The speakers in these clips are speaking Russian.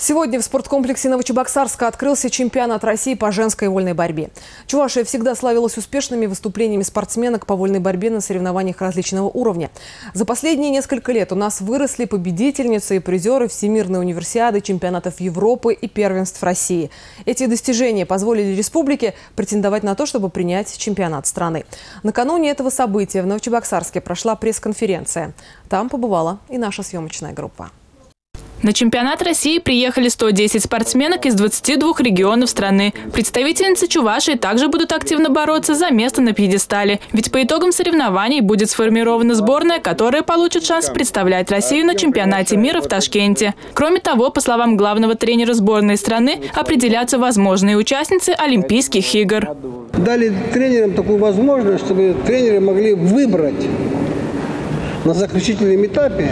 Сегодня в спорткомплексе Новочебоксарска открылся чемпионат России по женской вольной борьбе. Чувашия всегда славилась успешными выступлениями спортсменок по вольной борьбе на соревнованиях различного уровня. За последние несколько лет у нас выросли победительницы и призеры Всемирной универсиады, чемпионатов Европы и первенств России. Эти достижения позволили республике претендовать на то, чтобы принять чемпионат страны. Накануне этого события в Новочебоксарске прошла пресс-конференция. Там побывала и наша съемочная группа. На чемпионат России приехали 110 спортсменок из 22 регионов страны. Представительницы Чувашии также будут активно бороться за место на пьедестале. Ведь по итогам соревнований будет сформирована сборная, которая получит шанс представлять Россию на чемпионате мира в Ташкенте. Кроме того, по словам главного тренера сборной страны, определятся возможные участницы Олимпийских игр. Дали тренерам такую возможность, чтобы тренеры могли выбрать на заключительном этапе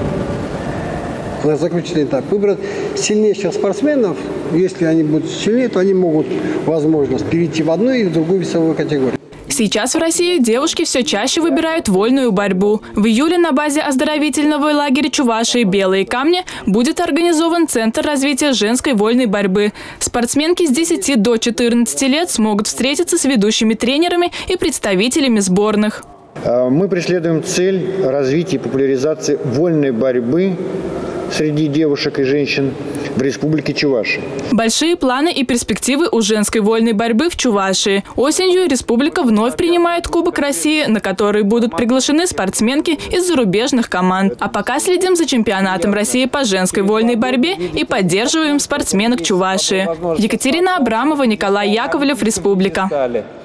выбрать сильнейших спортсменов. Если они будут сильнее, то они могут возможность перейти в одну или в другую весовую категорию. Сейчас в России девушки все чаще выбирают вольную борьбу. В июле на базе оздоровительного лагеря Чувашии «Белые камни» будет организован Центр развития женской вольной борьбы. Спортсменки с 10 до 14 лет смогут встретиться с ведущими тренерами и представителями сборных. Мы преследуем цель развития и популяризации вольной борьбы среди девушек и женщин в Республике Чувашия. Большие планы и перспективы у женской вольной борьбы в Чувашии. Осенью республика вновь принимает Кубок России, на который будут приглашены спортсменки из зарубежных команд. А пока следим за чемпионатом России по женской вольной борьбе и поддерживаем спортсменок Чувашии. Екатерина Абрамова, Николай Яковлев, Республика.